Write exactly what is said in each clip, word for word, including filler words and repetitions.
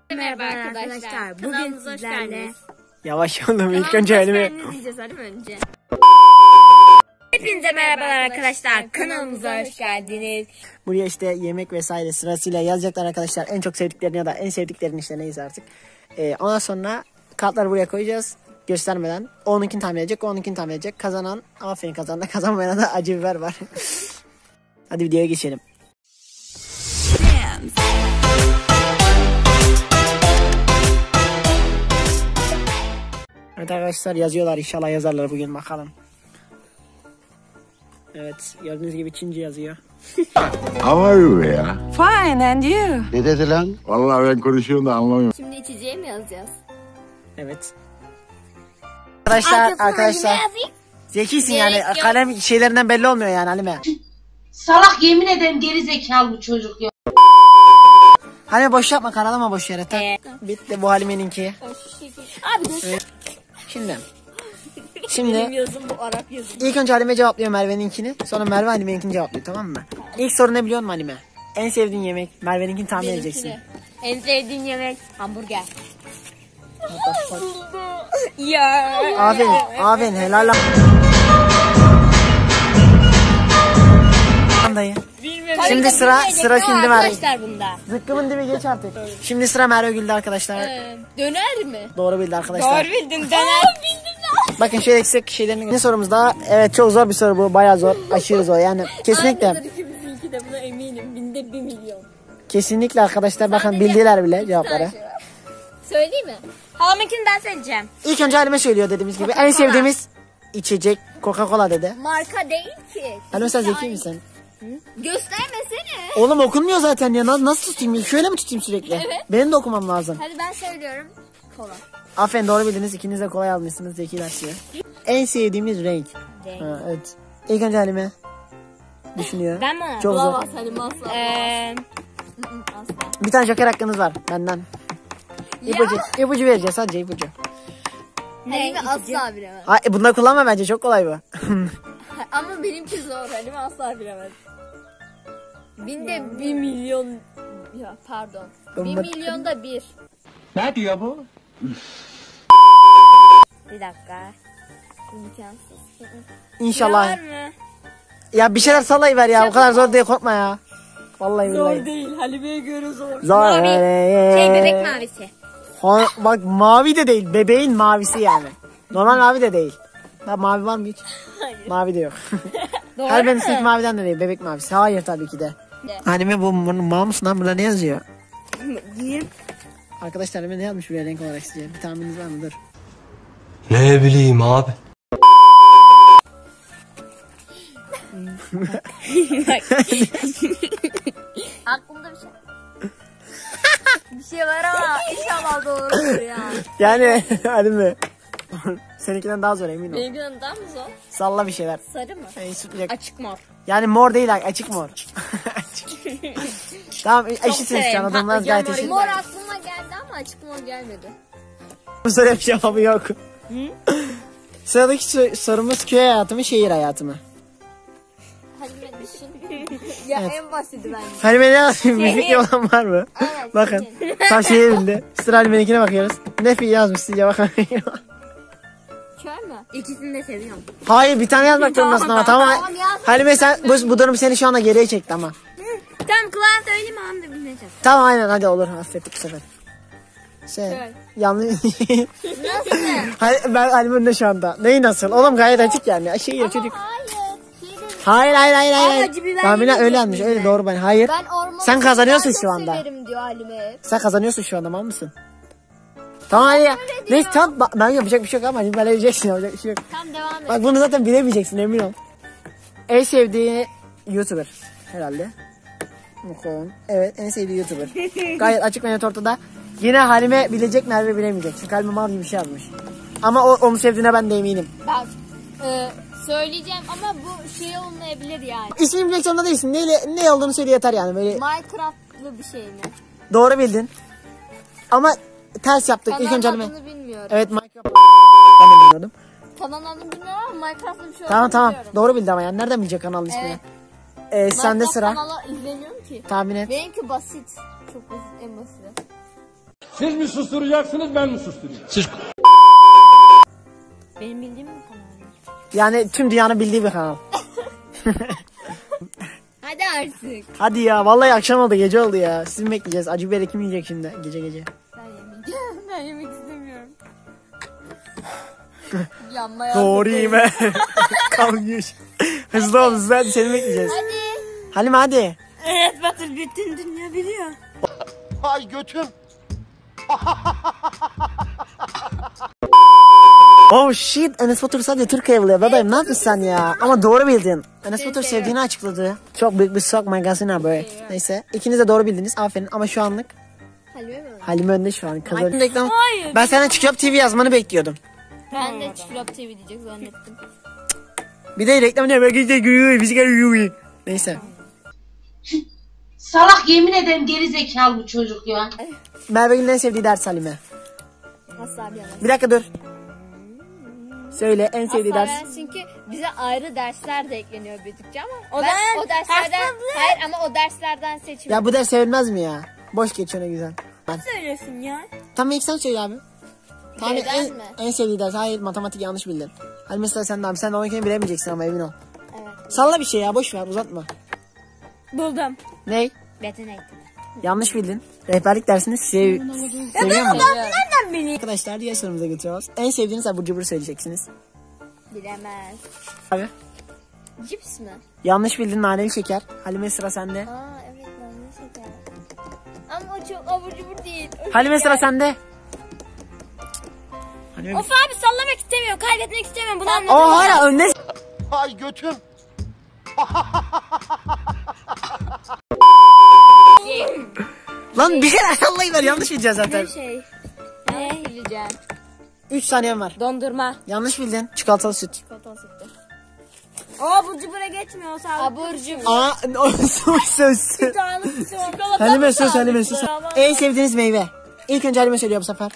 Merhaba arkadaşlar. Bugün sizlerle yavaş oğlum ilk önce elimi diyeceğiz hadi önce. Hepinize merhabalar arkadaşlar. Kanalımıza hoş geldiniz. Buraya işte yemek vesaire sırasıyla yazacaklar arkadaşlar. En çok sevdiklerini ya da en sevdiklerini işte neyse artık. Ee, ondan sonra kartları buraya koyacağız. Göstermeden. O onunkini tahmin edecek. O onunkini tahmin edecek. Kazanan aferin kazanana, kazanmayana da acı biber var. Hadi videoya geçelim. Evet arkadaşlar yazıyorlar, inşallah yazarlar bugün, bakalım. Evet gördüğünüz gibi Çince yazıyor. How are you ya? Fine, and you? Ne dedi lan? Vallahi ben konuşuyorum da anlamıyorum. Şimdi içeceği mi yazacağız? Evet. Arkadaşlar arkadaşlar zekisin yani, kalem şeylerinden belli olmuyor yani Halime. Salak, yemin ederim geri zekalı bu çocuk ya. Halime boş yapma, karalama boş yere. Evet. Bitti bu Halime'ninki. Abi dur. Evet. Şimdi. Şimdi Benim yazım bu, Arap yazım. ilk önce Halime cevaplıyor Merve'ninkini. Sonra Merve Halime'ninkini cevaplıyor, tamam mı? İlk soru ne biliyor musun Halime? En sevdiğin yemek. Merve'ninkini tahmin edeceksin. En sevdiğin yemek hamburger. Ya. Aferin, aferin, helal lan. Dayı. Şimdi sıra sıra şimdi Merve. Arkadaşlar bunda. Zıkkımın dibi geç artık. Şimdi sıra Merve Gül'de arkadaşlar. Ee, döner mi? Doğru bildi arkadaşlar. Doğru bildin, döner. Bildim. Bakın şöyle eksik şeylerin. Ne sorumuz daha? Evet çok zor bir soru bu. Bayağı zor. Aşırı zor yani. Kesinlikle. Aynıdır ikimizinki de, buna eminim. Binde bir milyon. Kesinlikle arkadaşlar bakın bildiler bile cevapları. Söyleyeyim mi? Halamınkini ben söyleyeceğim. İlk önce Halime söylüyor dediğimiz gibi. En sevdiğimiz içecek Coca-Cola dedi. Marka değil ki. Halime sen zeki misin? Göstermesene. Oğlum okunmuyor zaten ya. Nasıl, nasıl tutayım? Şöyle mi tutayım sürekli? Evet. Benim de okumam lazım. Hadi ben söylüyorum. Kola. Aferin doğru bildiniz. İkiniz de kolay almışsınız. Zekiler size. En sevdiğimiz renk. Renk. Ha, evet. İlk önce Halime düşünüyor. Ben mi? Çok zor. Bulamaz Halim asla. Eee... Asla. Bir tane joker hakkınız var benden. İpucu, ipucu vereceğiz sadece ipucu. Halimi asla bilemez. Ay, bunları kullanma bence, çok kolay bu. Ama benimki zor. Halimi asla bilemez. Binde bir milyon... Ya pardon. Bir Bunlar- milyonda bir. Ne diyor bu? Bir dakika. İmkansız. İnşallah. Var mı? Ya bir şeyler sallayıver ya, o kadar zor değil, korkma ya. Vallahi billahi. Zor değil. Halime'ye göre zor. Zor. Mavi. Şey, bebek mavisi. Ha, bak mavi de değil, bebeğin mavisi yani. Normal mavi de değil. Ha, mavi var mı hiç? Hayır. Mavi de yok. Doğru Her mu? benim sınıf maviden de değil, bebek mavisi. Hayır tabii ki de. Ne? Halime bu mal mısın lan, burada ne yazıyor? Giyim. Arkadaşlar Halime ne yazmış buraya renk olarak sizce? Bir tahmininiz var mı? Dur. Ne bileyim abi. Aklımda bir şey. Bir şey var ama inşallah doğrudur ya. Yani Halime. Seninkinden daha zor eminim. Benimkinden daha mı zor? Salla bir şeyler. Sarı mı? Yani, sütlayacak. Açık mor. Yani mor değil, açık mor. Tamam eşitsiniz şu an, adamlar gayet eşit. Mor aklıma geldi ama açık mor gelmedi. Bu soruya bir cevabı yok. Sıradaki sor- sorumuz köy hayatı mı şehir hayatı mı? Halime düşün. Ya Evet. en basiti bence. Halime ne yazmış? Bir fikri olan var mı? Evet, Bakın. Tam şehir bildi. Sıra Halime'ninkine bakıyoruz. Ne fi yazmış sizce, bakın. Köy mü? İkisini de seviyorum. Hayır, bir tane yazmak zorundasın ama tamam. Tamam, yaz. Halime sen bu, bu durum seni şu anda geriye çekti ama. Tamam kulağına söyleyeyim ama da bilmeyeceğim. Tamam aynen, hadi olur, affettik bu sefer. Şey, Köy. yanlış. Nasıl? Hayır, ben Halime'nin de şu anda. Neyi nasıl? Oğlum gayet açık yani. Şey ya çocuk. Hayır. Şey de- Hayır hayır hayır hayır. Ama biber Tahminen öyle yemeyecek yazmış. miyim Öyle ben? doğru ben. Hayır. Ben ormanı Sen kazanıyorsun çok şu anda. severim diyor Halime. Sen kazanıyorsun şu anda, mal mısın? Tamam hadi ya. Neyse tamam, bak, ben yapacak bir şey yok ama hani böyle bileceksin, yapacak bir şey yok. Tamam devam et. Bak bunu zaten bilemeyeceksin, emin ol. En sevdiği YouTuber herhalde. Bakalım. Evet, en sevdiği YouTuber. Gayet açık ve net ortada. Yine Halime bilecek, Merve bilemeyecek. Çünkü Halime mal gibi bir şey yazmış. Ama o onu sevdiğine ben de eminim. Bak e, söyleyeceğim ama bu şey olmayabilir yani. İsmini bilmek zorunda değilsin. Neyle, ne olduğunu söyle yeter yani. Böyle Minecraft'lı bir şey mi? doğru bildin. Ama ters yaptık. İlk önce Kanalın Halime. adını bilmiyorum. Evet, Minecraft. Ben de bilmiyordum. Kanalın adını bilmiyorum ama Minecraft'lı bir şey Tamam olduğunu tamam. biliyorum. Doğru bildi ama yani. Nereden bilecek kanalın ismini? Evet. Ee, sende Minecraft sıra. kanala izleniyorum ki. Tahmin et. Benimki basit. Çok basit, en basit. Siz mi susturacaksınız, ben mi susturayım? Siz Benim bildiğim mi kanal? Yani tüm dünyanın bildiği bir kanal. Hadi artık. Hadi ya vallahi akşam oldu, gece oldu ya. Sizi mi bekleyeceğiz? Acı biber kim yiyecek şimdi gece gece? Ben yemeyeceğim. Ben yemek istemiyorum. Yanmaya Doğru yeme. Kalmış. Hızlı ol hızlı, hadi seni bekleyeceğiz. Hadi. Halim hadi. Evet Batır, bütün dünya biliyor. Ay götüm. Oh shit, Enes Batur sadece Türkiye biliyor bebeğim, ne yapıyorsun sen ya? Ama doğru bildin. Enes Batur sevdiğini açıkladı. Çok büyük bir sok magazin abi. Neyse, ikiniz de doğru bildiniz, aferin. Ama şu anlık Halime mi? Halim önde şu an. Kazandı. Reklam. Ben senden Çikolata T V yazmanı bekliyordum. Ben de Çikolata T V diyecek zannettim. Bir de reklam ne böyle gidecek yürüyor, bizi geliyor. Neyse. Salak yemin ederim geri zekalı bu çocuk ya. Merve Gül'ün en sevdiği ders Halime. Asla bilemez. Bir dakika dur. Söyle en sevdiği Asla ders. bilemez çünkü bize ayrı dersler de ekleniyor büyüdükçe ama O ben da- o derslerden hayır ama o derslerden seçmiyorum. Ya bu ders sevilmez mi ya? Boş geçiyor ne güzel. Söylüyorsun ya. Tamam ilk sen söyle abi. Tamam Beden en, mi? en sevdiği ders. Hayır, matematik yanlış bildin. Hadi mesela sen de abi, sen de onunkini bilemeyeceksin ama emin ol. Evet. Salla bir şey ya, boş ver, uzatma. Buldum. Ney? Beden eğitimi. Yanlış bildin. Rehberlik dersini sev seviyor musun? Nereden bileyim? Arkadaşlar diğer sorumuza geçiyoruz. En sevdiğiniz abur cubur söyleyeceksiniz. Bilemez. Abi. Cips mi? Yanlış bildin, naneli şeker. Halime sıra sende. Aa evet lan ne şeker. Ama o çok abur cubur değil. O Halime şeker. sıra sende. Halime... Of abi sallamak istemiyorum, kaybetmek istemiyorum. Bunu anladım. O hala önde. Ay götüm. Lan bir kere sallayıver, yanlış bileceğiz zaten. Şey. Ne bileceğim? üç saniyem var. Dondurma. Yanlış bildin. Çikolatalı süt. Çikolata sütü. O bu cubura geçmiyor sağ ol. Abur cubur. Aa, o söz söz. Halime söz, Halime söz. En sevdiğiniz meyve. İlk önce Halime söylüyor bu sefer.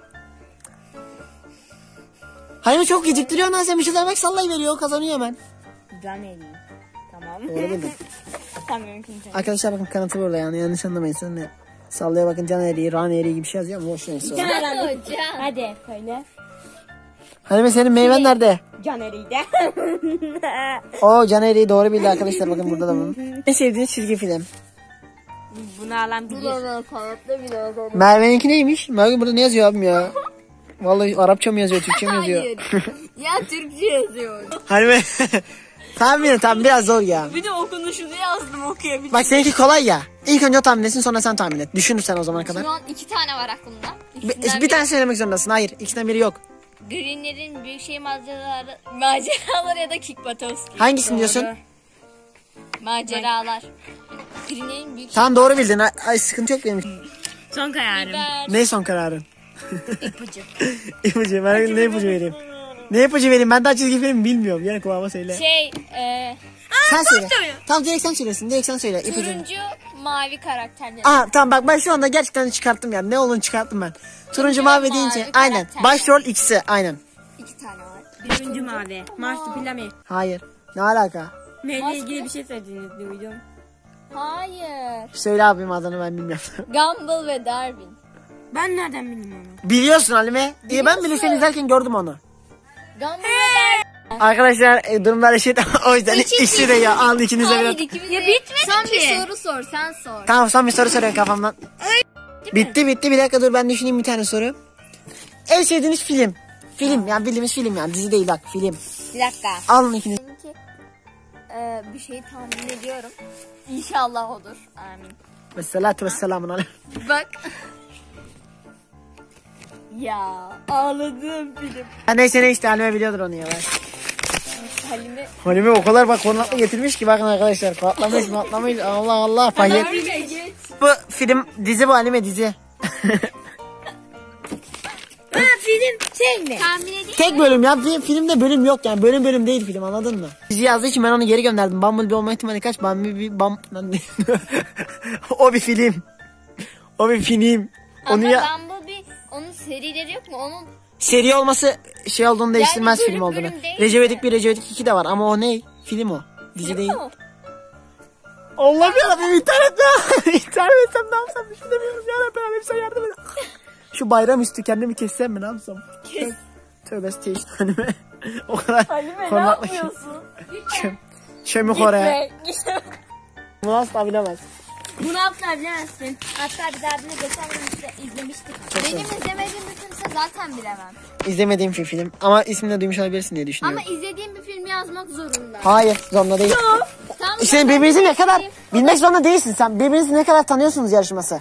Halime çok geciktiriyor lan, sen bir şeyler bak sallayıveriyor, kazanıyor hemen. Can eli. Tamam. Doğru bildin. Tamam mümkün değil. Arkadaşlar bakın kanıtı burada yani, yanlış anlamayın. Sen de sallaya bakın, can eriği, ran eriği gibi bir şey yazıyor ama boş neyse. Hocam. Hadi söyle. Halime senin meyven nerede? Can eriği Oo, can eriği doğru bildi arkadaşlar, bakın burada da bunun. En sevdiğiniz çizgi film. Bunu alan bilir. Bilemez. Hayatta bilemez. Merve'ninki neymiş? Merve burada ne yazıyor abim ya? Vallahi Arapça mı yazıyor, Türkçe mi yazıyor? Hayır. Ya Türkçe yazıyor. Halime. Tahmin et, tamam biraz zor ya. Bir de okunuşunu yazdım, okuyabilirim. Bak seninki kolay ya. İlk önce o tahmin etsin, sonra sen tahmin et. Düşünürsen o zamana kadar. Şu an iki tane var aklımda. Bir, İkisinden bir tane söylemek zorundasın. Hayır, ikisinden biri yok. Greenler'in büyük şey maceraları, maceraları ya da Kickbatowski. Hangisini diyorsun? Maceralar. Greenler'in büyük Tamam doğru bildin. Ay, ay, sıkıntı yok benim için. Son kararım. biber. Ne son kararın? İpucu. İpucu. Ben ne ipucu vereyim? Ne ipucu vereyim? Ben daha çizgi film bilmiyorum. Yani kulağıma söyle. Şey, e, Sen söyle. Tamam direkt sen söylesin. Direkt sen söyle. İpucu. turuncu mavi karakterler. Aa tamam bak ben şu anda gerçekten çıkarttım yani. Ne olduğunu çıkarttım ben. Turuncu mavi mavi deyince. karakter. Aynen. Başrol ikisi. Aynen. İki tane var. Turuncu mavi. Marsupilami. Hayır. Ne alaka? Neyle ilgili bir şey söylediğinizi duydum. Hayır. Söyle abim adını, ben bilmiyorum. Gumball ve Darwin. Ben nereden bileyim onu? Biliyorsun Halime. İyi ben bile seni izlerken gördüm onu. Gumball ve Darwin. Arkadaşlar e, durumlar eşit. O yüzden İki- işi ya. Al ikinize Hayır bir. ikimiz Ya de- bitmedi Son ki. bir soru sor sen sor. Tamam son bir soru soruyorum kafamdan. Bitti bitti, bir dakika dur ben düşüneyim bir tane soru. En sevdiğiniz film. Film yani bildiğimiz film yani, dizi değil bak, film. Bir dakika. Alın ikiniz. Benimki e, bir şeyi tahmin ediyorum. İnşallah odur. Amin. Vessalatu vesselamun aleyh. Bak. Ya ağladım film. Ha, neyse ne işte, Halime biliyordur onu ya. Halime. Halime o kadar bak konaklı getirmiş ki, bakın arkadaşlar. Patlamış patlamış, Allah Allah. Payet. Halime geç. Bu film dizi, bu Halime dizi. Ha film şey mi? Tahmin edeyim. Tek bölüm ya, film, filmde bölüm yok yani, bölüm bölüm değil film, anladın mı? Dizi yazdığı için ben onu geri gönderdim. Bumblebee olma ihtimali kaç? Bumblebee bam... O bir film. O bir film. Onu Ama ya... Bumblebee onun serileri yok mu? Onun Seri olması şey olduğunu değiştirmez bölüm film olduğunu. bölüm değil Recep mi? İvedik bir, Recep İvedik iki de var ama o ne? Film o. Dizi film değil. mi o? Allah'ım yarabbim, internet ya. İnternet etsem ne yapsam düşünemiyorum yarabbim, sen yardım et. şu bayram üstü kendimi kessem mi ne yapsam? Kes. Tövbe işte Halime. O kadar Halime ne kornaklı. yapıyorsun? Çöm, çömük oraya. Gitme. Bunu asla bilemez. Bunu asla bilemezsin. Hatta bir daha bunu geçen gün işte izlemiştik. Benim izlemediğim bir filmse zaten bilemem. İzlemediğim bir film ama ismini de duymuş olabilirsin diye düşünüyorum. Ama izlediğim bir filmi yazmak zorunda. Hayır zorunda değil. Tamam, İşte ben birbirinizi ne kadar izleyeyim. bilmek zorunda değilsin sen. Birbirinizi ne kadar tanıyorsunuz yarışması.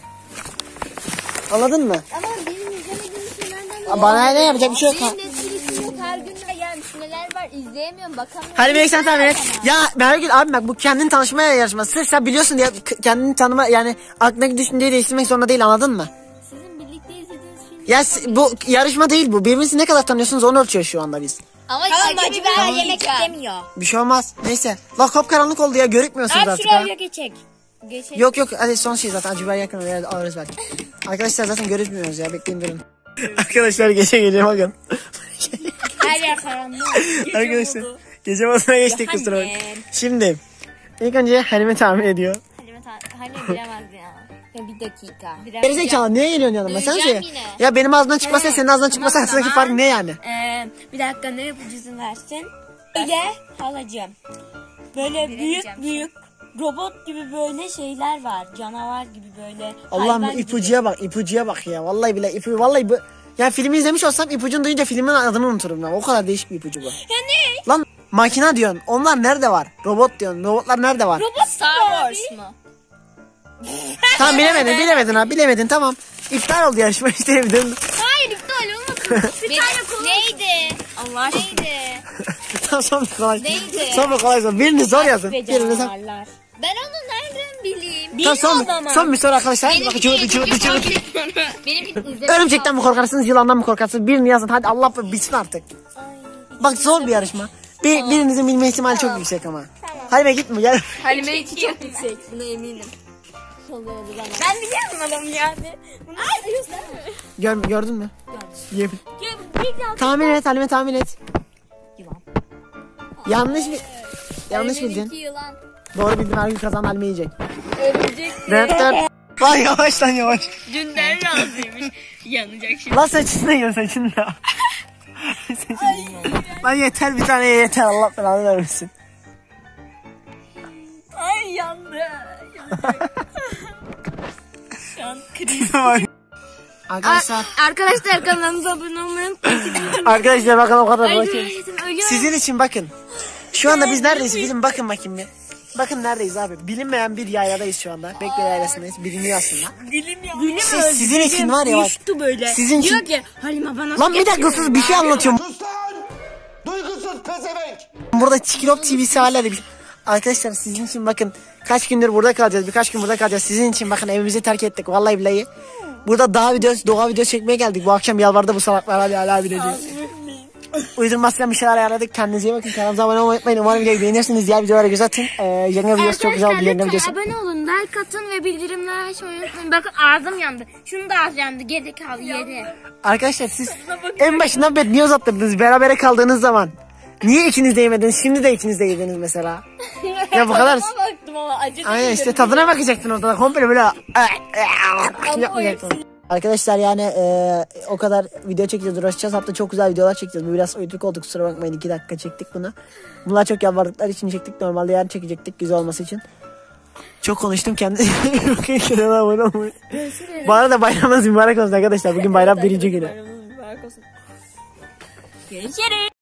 Anladın mı? Ama benim izlemediğim filmlerden Bana ne yapacak bir şey yok. Benim Netflix'im yok, her gün ne gelmiş neler var izleyemiyorum bakamıyorum. Hadi Melek sen tahmin et. Ya Mergül abi bak bu kendini tanışma yarışması. Sırf sen biliyorsun diye k- kendini tanıma yani aklındaki düşünceyi değiştirmek zorunda değil anladın mı? Sizin birlikte izlediğiniz film. Ya s- bu yarışma değil bu. Birbirinizi ne kadar tanıyorsunuz onu ölçüyor şu anda biz. Ama Tamam acı acı biber biber yemek yemek istemiyor. Bir şey olmaz. Neyse. La kapkaranlık oldu ya görükmüyorsunuz Abi artık şuraya ha. öyle geçecek. geçelim. Yok yok hadi son şey zaten acı biber yakın oraya alırız belki. Arkadaşlar zaten görüşmüyoruz ya bekleyin durun. Arkadaşlar gece gece bakın. Her yer karanlık. Arkadaşlar gece moduna geçtik kusura bakmayın. Şimdi ilk önce Halime tahmin ediyor. Halime ta- Halime bilemez ya. Ya bir dakika. Gerizekalı niye geliyorsun yanıma sen Duyacağım söyle. yine. Ya benim ağzımdan çıkmasa senin ağzından çıkmasa Tamam, arasındaki tamam. fark ne yani? Ee, bir dakika ne ipucusu versin? Öyle halacığım. Böyle büyük büyük robot gibi böyle şeyler var. Canavar gibi böyle. Allah'ım hayvan ipucuya bak ipucuya bak ya. Vallahi bile ipucu vallahi bu. Ya filmi izlemiş olsam ipucunu duyunca filmin adını unuturum ya. O kadar değişik bir ipucu bu. Ya ne? Lan makina diyorsun. Onlar nerede var? Robot diyorsun. Robotlar nerede var? Robot Star Wars mu? Tamam bilemedin bilemedin ha bilemedin tamam. İptal oldu yarışma işte bir döndüm. Hayır iptal olmasın. Bir tane konu. Neydi? Allah neydi? Tamam son bir kolay. Neydi? Son bir kolay sor. Birini zor yazın. ve Birini zor. canavarlar. Ben onu nereden bileyim? Tamam son, son bir soru arkadaşlar. Bakın cıvıdı cıvıdı cıvıdı. Benim izlemek Örümcekten mi korkarsınız yılandan mı korkarsınız? Birini yazın hadi Allah bitsin artık. Bak zor bir yarışma. Bir, birinizin bilme ihtimali çok yüksek ama. Hadi be gitme gel. Halime iki çok yüksek. Buna eminim. Ben biliyorum adamı yani. Ay gösterme. Gör, gördün mü? Yemin. Bir Tahmin et Halime tahmin et. Yılan. Yanlış bir... Yanlış bildin. iki yılan. Doğru bildin her gün kazan Halime yiyecek. Örümcek. Dört dört. Lan yavaş lan yavaş. Dünden razıymış. Yanacak şimdi. Lan saçını yiyor saçını da. Lan yeter bir tane yeter Allah belanı vermesin. Ay yandı. Şu an kriz. Arkadaşlar. Arkadaşlar kanalımıza abone olmayı unutmayın. Arkadaşlar bakın o kadar bakın. Ölüyorum. Sizin için bakın. Şu anda biz neredeyiz? Bizim bakın bakayım bir. Bakın neredeyiz abi? Bilinmeyen bir yayladayız şu anda. Bekle yaylasındayız. Biliniyor aslında. Dilim ya. Dilim Siz, sizin için var ya bak. Düştü böyle. Sizin için. Diyor ki Halime bana. Lan bir dakika sus bir şey anlatıyorum. Sus lan! Duygusuz pezevenk! Burada Çikilop T V'si hala bir... Arkadaşlar sizin için bakın kaç gündür burada kalacağız. Birkaç gün burada kalacağız. Sizin için bakın evimizi terk ettik. Vallahi billahi. Burada dağ videosu, doğa videosu çekmeye geldik. Bu akşam yalvardı bu salaklar hadi hala bileceğiz. Uydurmazken bir şeyler ayarladık. Kendinize iyi bakın. Kanalımıza abone olmayı unutmayın. Umarım videoyu beğenirsiniz. Diğer videolara göz atın. Ee, yenge videosu çok güzel oldu. Yenge videosu. Abone olun, like atın ve bildirimleri açmayı unutmayın. Bakın ağzım yandı. Şunu da ağzı yandı. Geri kaldı yedi. Arkadaşlar siz en başından beri niye uzattırdınız? Berabere kaldığınız zaman. Niye ikiniz de yemediniz? Şimdi de ikiniz de yediniz mesela. Ya bu kadar. Baktım ama acı. Aynen işte tadına bakacaktın orada. Komple böyle yapmayacaktın. Arkadaşlar yani e, o kadar video çekeceğiz, uğraşacağız. Hatta çok güzel videolar çekeceğiz. Bu biraz uyutuk olduk kusura bakmayın. iki dakika çektik bunu. Bunlar çok yalvardıkları için çektik. Normalde yarın çekecektik güzel olması için. Çok konuştum kendi. Bu arada bayramınız mübarek olsun arkadaşlar. Bugün bayram birinci günü. Görüşürüz.